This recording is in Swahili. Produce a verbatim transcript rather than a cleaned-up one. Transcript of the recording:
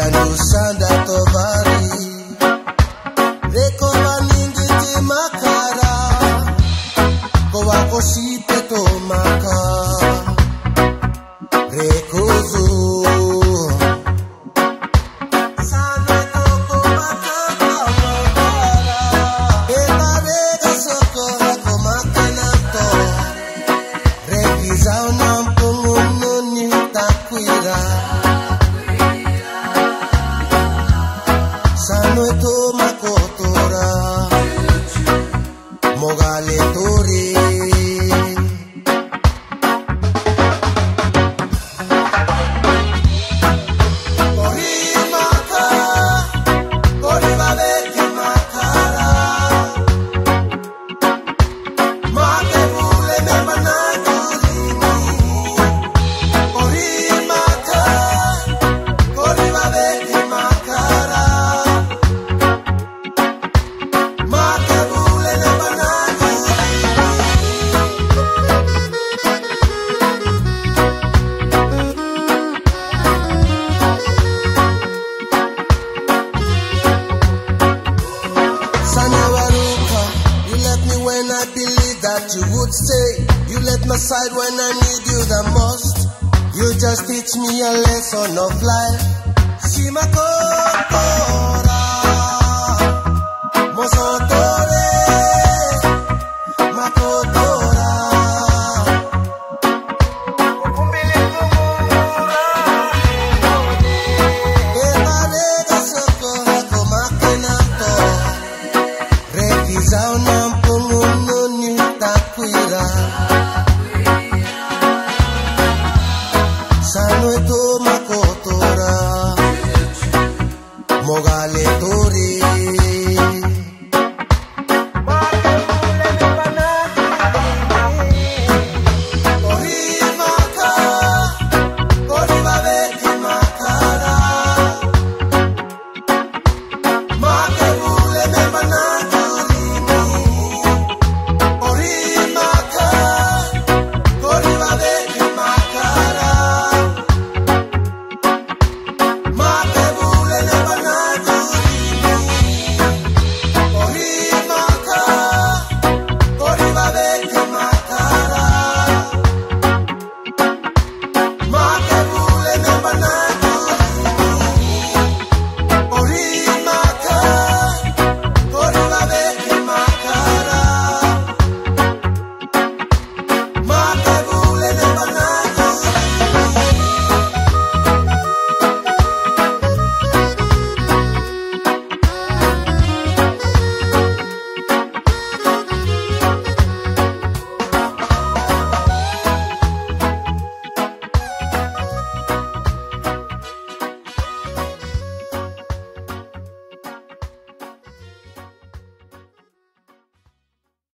Randu sanda tovari Reko baningi ti makara Kowa koshite to maka Reko zu Sane toko maka kamara Eta rega soko hako makenato Regi zao nampung ununi takuira Sano ito makotora Mogale tori Kori maka Kori babeki makara Make bule me managulini Kori maka Kori babeki makara When I believe that you would stay, you let my side when I need you the most. You just teach me a lesson of life. Shimakotora, Mosotore, Makotora. Ebarega soko hako makenato, rekizao nampung ununi takuira. Sano ito mako